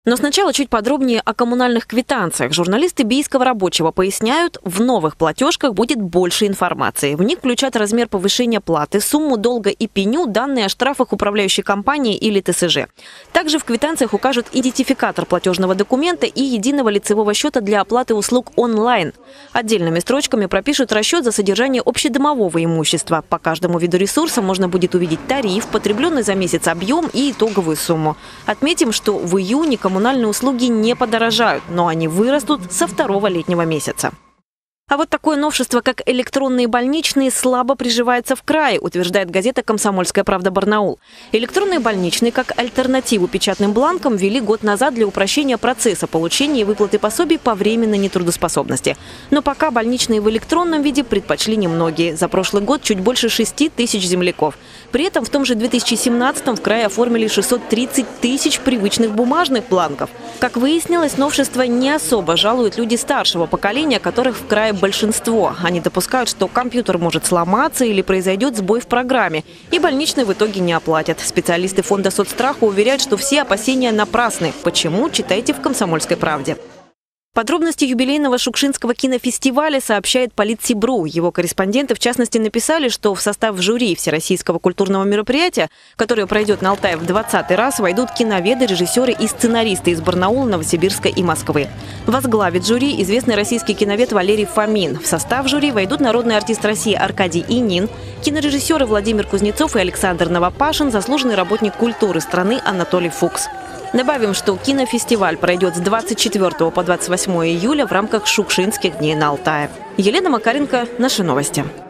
Но сначала чуть подробнее о коммунальных квитанциях. Журналисты Бийского рабочего поясняют, в новых платежках будет больше информации. В них включат размер повышения платы, сумму долга и пеню, данные о штрафах управляющей компании или ТСЖ. Также в квитанциях укажут идентификатор платежного документа и единого лицевого счета для оплаты услуг онлайн. Отдельными строчками пропишут расчет за содержание общедомового имущества. По каждому виду ресурса можно будет увидеть тариф, потребленный за месяц объем и итоговую сумму. Отметим, что в июне коммунальные услуги не подорожают, но они вырастут со второго летнего месяца. А вот такое новшество, как электронные больничные, слабо приживается в крае, утверждает газета «Комсомольская правда» Барнаул. Электронные больничные, как альтернативу печатным бланкам, ввели год назад для упрощения процесса получения и выплаты пособий по временной нетрудоспособности. Но пока больничные в электронном виде предпочли немногие. За прошлый год чуть больше 6 тысяч земляков. При этом в том же 2017-м в крае оформили 630 тысяч привычных бумажных бланков. Как выяснилось, новшество не особо жалуют люди старшего поколения, которых в крае большинство. Они допускают, что компьютер может сломаться или произойдет сбой в программе, и больничные в итоге не оплатят. Специалисты фонда соцстраха уверяют, что все опасения напрасны. Почему? Читайте в «Комсомольской правде». Подробности юбилейного Шукшинского кинофестиваля сообщает Политсибру. Его корреспонденты, в частности, написали, что в состав жюри Всероссийского культурного мероприятия, которое пройдет на Алтае в 20-й раз, войдут киноведы, режиссеры и сценаристы из Барнаула, Новосибирска и Москвы. Возглавит жюри известный российский киновед Валерий Фомин. В состав жюри войдут народный артист России Аркадий Инин, кинорежиссеры Владимир Кузнецов и Александр Новопашин, заслуженный работник культуры страны Анатолий Фукс. Добавим, что кинофестиваль пройдет с 24 по 28 июля в рамках Шукшинских дней на Алтае. Елена Макаренко, наши новости.